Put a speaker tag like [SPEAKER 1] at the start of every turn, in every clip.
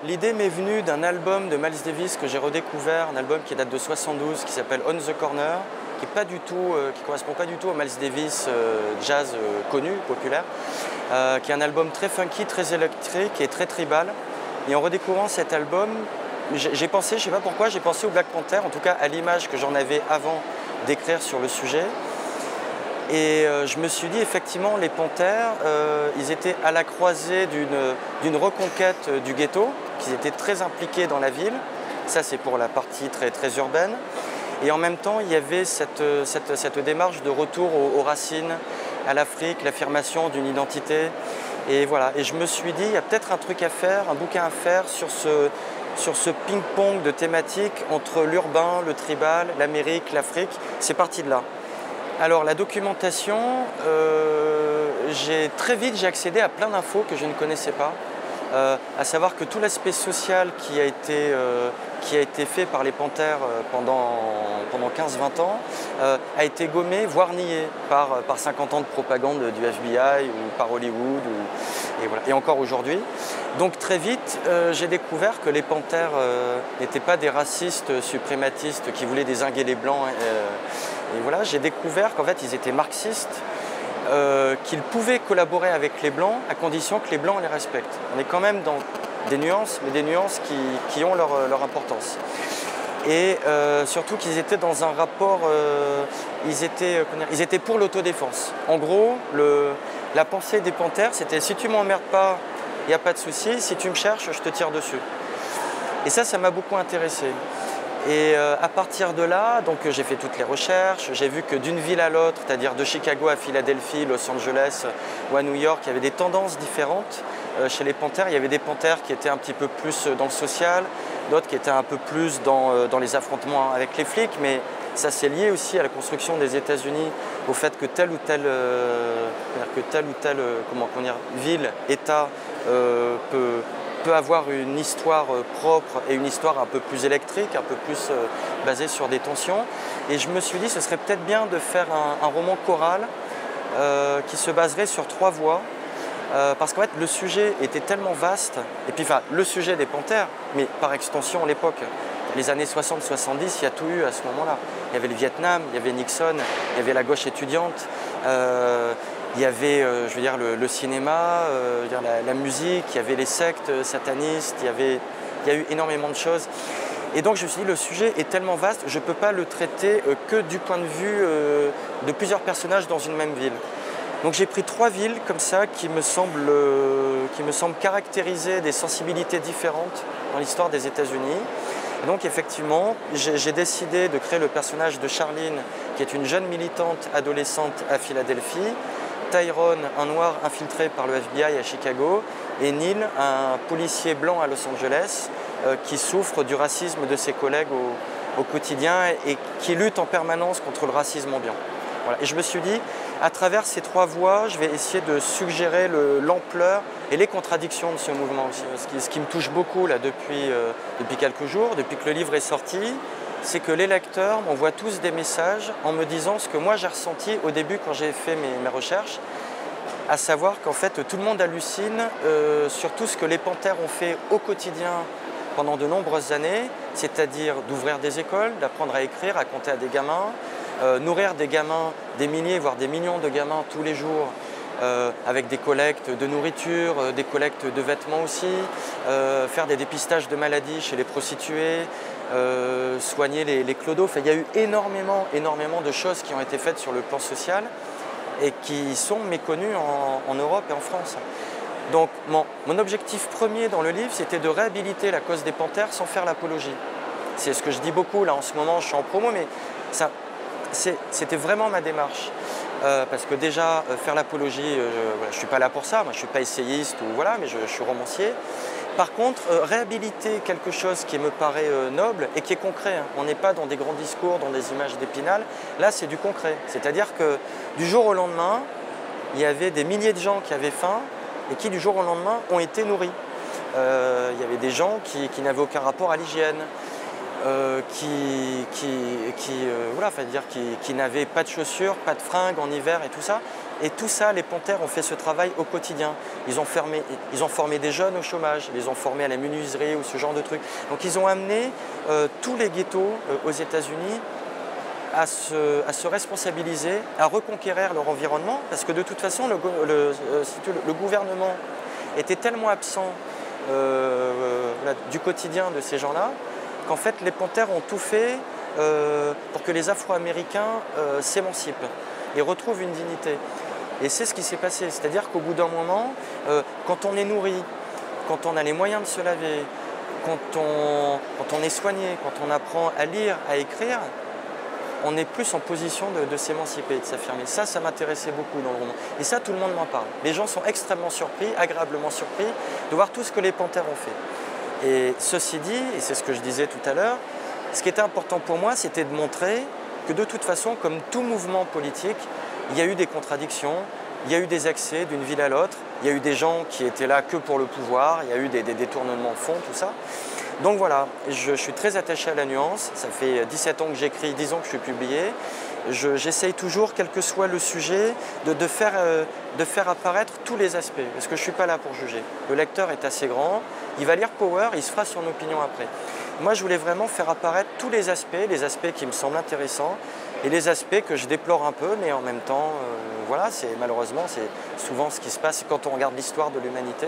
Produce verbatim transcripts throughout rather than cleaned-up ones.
[SPEAKER 1] l'idée m'est venue d'un album de Miles Davis que j'ai redécouvert, un album qui date de soixante-douze, qui s'appelle On the Corner, qui ne euh, correspond pas du tout au Miles Davis euh, jazz euh, connu, populaire, euh, qui est un album très funky, très électrique et très tribal. Et en redécouvrant cet album, j'ai pensé, je ne sais pas pourquoi, j'ai pensé au Black Panther, en tout cas à l'image que j'en avais avant d'écrire sur le sujet. Et euh, je me suis dit, effectivement, les Panthères, euh, ils étaient à la croisée d'une reconquête du ghetto, qu'ils étaient très impliqués dans la ville. Ça, c'est pour la partie très, très urbaine. Et en même temps, il y avait cette, cette, cette démarche de retour aux, aux racines, à l'Afrique, l'affirmation d'une identité. Et voilà. Et je me suis dit, il y a peut-être un truc à faire, un bouquin à faire sur ce, sur ce ping-pong de thématiques entre l'urbain, le tribal, l'Amérique, l'Afrique. C'est parti de là. Alors la documentation, euh, j'ai très vite j'ai accédé à plein d'infos que je ne connaissais pas, euh, à savoir que tout l'aspect social qui a été, euh, qui a été fait par les Panthères pendant, pendant quinze vingt ans euh, a été gommé, voire nié par, par cinquante ans de propagande du F B I ou par Hollywood, ou, et, voilà, et encore aujourd'hui. Donc très vite, euh, j'ai découvert que les Panthères euh, n'étaient pas des racistes suprématistes qui voulaient dézinguer les Blancs. Euh, Et voilà, j'ai découvert qu'en fait, ils étaient marxistes, euh, qu'ils pouvaient collaborer avec les Blancs à condition que les Blancs les respectent. On est quand même dans des nuances, mais des nuances qui, qui ont leur, leur importance. Et euh, surtout qu'ils étaient dans un rapport, euh, ils, étaient, dire, ils étaient pour l'autodéfense. En gros, le, la pensée des Panthères, c'était si tu m'emmerdes pas, il n'y a pas de souci, si tu me cherches, je te tire dessus. Et ça, ça m'a beaucoup intéressé. Et euh, à partir de là, donc j'ai fait toutes les recherches, j'ai vu que d'une ville à l'autre, c'est-à-dire de Chicago à Philadelphie, Los Angeles ou à New York, il y avait des tendances différentes. Euh, chez les Panthères, il y avait des Panthères qui étaient un petit peu plus dans le social, d'autres qui étaient un peu plus dans, euh, dans les affrontements avec les flics, mais ça c'est lié aussi à la construction des États-Unis, au fait que telle ou telle, euh, que telle ou telle euh, comment, comment dire, ville, État euh, peut peut avoir une histoire propre et une histoire un peu plus électrique, un peu plus euh, basée sur des tensions. Et je me suis dit ce serait peut-être bien de faire un, un roman choral euh, qui se baserait sur trois voix, euh, parce qu'en fait le sujet était tellement vaste, et puis enfin le sujet des Panthères, mais par extension l'époque, les années soixante soixante-dix, il y a tout eu à ce moment-là. Il y avait le Vietnam, il y avait Nixon, il y avait la gauche étudiante, euh, il y avait euh, je veux dire, le, le cinéma, euh, je veux dire, la, la musique, il y avait les sectes satanistes, il y, avait, il y a eu énormément de choses. Et donc je me suis dit, le sujet est tellement vaste, je ne peux pas le traiter euh, que du point de vue euh, de plusieurs personnages dans une même ville. Donc j'ai pris trois villes comme ça qui me semblent, euh, qui me semblent caractériser des sensibilités différentes dans l'histoire des États-Unis. Et donc effectivement, j'ai décidé de créer le personnage de Charline, qui est une jeune militante adolescente à Philadelphie, Tyrone, un noir infiltré par le F B I à Chicago, et Neil, un policier blanc à Los Angeles, euh, qui souffre du racisme de ses collègues au, au quotidien et qui lutte en permanence contre le racisme ambiant. Voilà. Et je me suis dit, à travers ces trois voies, je vais essayer de suggérer l'ampleur et les contradictions de ce mouvement aussi. Ce qui, ce qui me touche beaucoup là, depuis, euh, depuis quelques jours, depuis que le livre est sorti, c'est que les lecteurs m'envoient tous des messages en me disant ce que moi j'ai ressenti au début quand j'ai fait mes, mes recherches, à savoir qu'en fait tout le monde hallucine euh, sur tout ce que les Panthères ont fait au quotidien pendant de nombreuses années, c'est-à-dire d'ouvrir des écoles, d'apprendre à écrire, à compter à des gamins, euh, nourrir des gamins, des milliers, voire des millions de gamins tous les jours, Euh, avec des collectes de nourriture, euh, des collectes de vêtements aussi, euh, faire des dépistages de maladies chez les prostituées, euh, soigner les, les clodos. Enfin, il y a eu énormément, énormément de choses qui ont été faites sur le plan social et qui sont méconnues en, en Europe et en France. Donc mon, mon objectif premier dans le livre, c'était de réhabiliter la cause des Panthères sans faire l'apologie. C'est ce que je dis beaucoup là en ce moment, je suis en promo, mais ça, c'était vraiment ma démarche. Euh, parce que déjà, euh, faire l'apologie, euh, voilà, je ne suis pas là pour ça, moi je ne suis pas essayiste, ou, voilà, mais je, je suis romancier. Par contre, euh, réhabiliter quelque chose qui me paraît euh, noble et qui est concret, hein. On n'est pas dans des grands discours, dans des images d'Épinal, là c'est du concret. C'est-à-dire que du jour au lendemain, il y avait des milliers de gens qui avaient faim et qui du jour au lendemain ont été nourris. Euh, il y avait des gens qui, qui n'avaient aucun rapport à l'hygiène. euh, qui, qui, qui, euh, voilà, enfin, dire, qui, qui n'avaient pas de chaussures, pas de fringues en hiver et tout ça. Et tout ça, les Panthères ont fait ce travail au quotidien. Ils ont, fermé, ils ont formé des jeunes au chômage, ils les ont formés à la menuiserie ou ce genre de trucs. Donc ils ont amené euh, tous les ghettos euh, aux États-Unis à se, à se responsabiliser, à reconquérir leur environnement, parce que de toute façon, le, le, euh, le gouvernement était tellement absent euh, euh, du quotidien de ces gens-là, qu'en fait, les Panthères ont tout fait euh, pour que les Afro-Américains euh, s'émancipent et retrouvent une dignité. Et c'est ce qui s'est passé, c'est-à-dire qu'au bout d'un moment, euh, quand on est nourri, quand on a les moyens de se laver, quand on, quand on est soigné, quand on apprend à lire, à écrire, on est plus en position de, de s'émanciper, de s'affirmer. Ça, ça m'intéressait beaucoup dans le roman. Et ça, tout le monde m'en parle. Les gens sont extrêmement surpris, agréablement surpris, de voir tout ce que les Panthères ont fait. Et ceci dit, et c'est ce que je disais tout à l'heure, ce qui était important pour moi, c'était de montrer que de toute façon, comme tout mouvement politique, il y a eu des contradictions, il y a eu des accès d'une ville à l'autre, il y a eu des gens qui étaient là que pour le pouvoir, il y a eu des, des détournements de fonds, tout ça. Donc voilà, je, je suis très attaché à la nuance, ça fait dix-sept ans que j'écris, dix ans que je suis publié. J'essaye toujours, quel que soit le sujet, de, de, faire, euh, de faire apparaître tous les aspects, parce que je ne suis pas là pour juger. Le lecteur est assez grand, il va lire Power, il se fera son opinion après. Moi, je voulais vraiment faire apparaître tous les aspects, les aspects qui me semblent intéressants, et les aspects que je déplore un peu, mais en même temps, euh, voilà, c'est malheureusement, c'est souvent ce qui se passe quand on regarde l'histoire de l'humanité.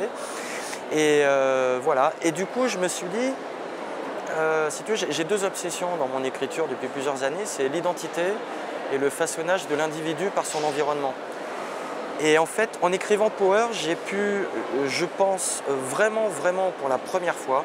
[SPEAKER 1] Et euh, voilà, et du coup, je me suis dit, euh, si tu veux, j'ai deux obsessions dans mon écriture depuis plusieurs années, c'est l'identité et le façonnage de l'individu par son environnement. Et en fait, en écrivant Power, j'ai pu, je pense, vraiment, vraiment pour la première fois,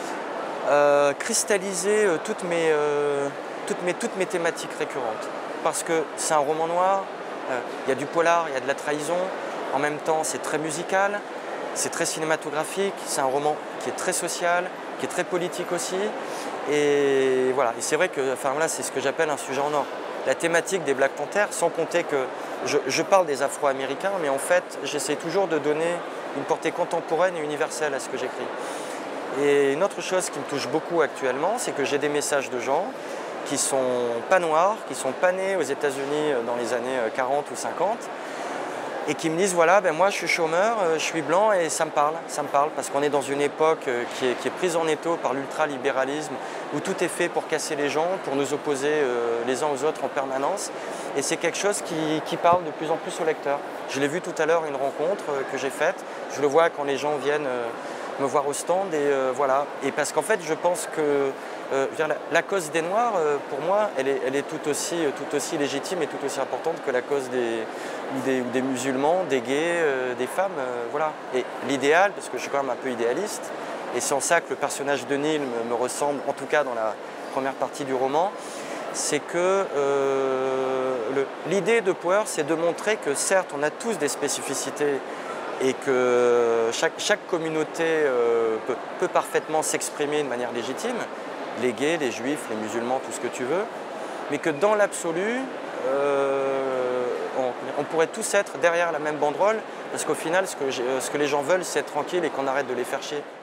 [SPEAKER 1] euh, cristalliser toutes mes, euh, toutes, mes, toutes mes thématiques récurrentes. Parce que c'est un roman noir, il euh, y a du polar, il y a de la trahison, en même temps c'est très musical, c'est très cinématographique, c'est un roman qui est très social, qui est très politique aussi. Et voilà, et c'est vrai que enfin, là, c'est ce que j'appelle un sujet en or. La thématique des Black Panthers, sans compter que je, je parle des Afro-Américains, mais en fait, j'essaie toujours de donner une portée contemporaine et universelle à ce que j'écris. Et une autre chose qui me touche beaucoup actuellement, c'est que j'ai des messages de gens qui ne sont pas noirs, qui ne sont pas nés aux États-Unis dans les années quarante ou cinquante, et qui me disent, voilà, ben moi je suis chômeur, je suis blanc et ça me parle, ça me parle, parce qu'on est dans une époque qui est, qui est prise en étau par l'ultralibéralisme, où tout est fait pour casser les gens, pour nous opposer euh, les uns aux autres en permanence. Et c'est quelque chose qui, qui parle de plus en plus aux lecteurs. Je l'ai vu tout à l'heure, une rencontre euh, que j'ai faite, je le vois quand les gens viennent euh, me voir au stand, et euh, voilà. Et parce qu'en fait, je pense que euh, la, la cause des Noirs, euh, pour moi, elle est, elle est tout, aussi, tout aussi légitime et tout aussi importante que la cause des, des, des musulmans, des gays, euh, des femmes, euh, voilà. Et l'idéal, parce que je suis quand même un peu idéaliste, et c'est en ça que le personnage de Neil me, me ressemble, en tout cas dans la première partie du roman, c'est que euh, l'idée de Power, c'est de montrer que certes, on a tous des spécificités et que chaque, chaque communauté euh, peut, peut parfaitement s'exprimer de manière légitime, les gays, les juifs, les musulmans, tout ce que tu veux, mais que dans l'absolu, euh, on, on pourrait tous être derrière la même banderole, parce qu'au final, ce que, ce que les gens veulent, c'est être tranquille et qu'on arrête de les faire chier.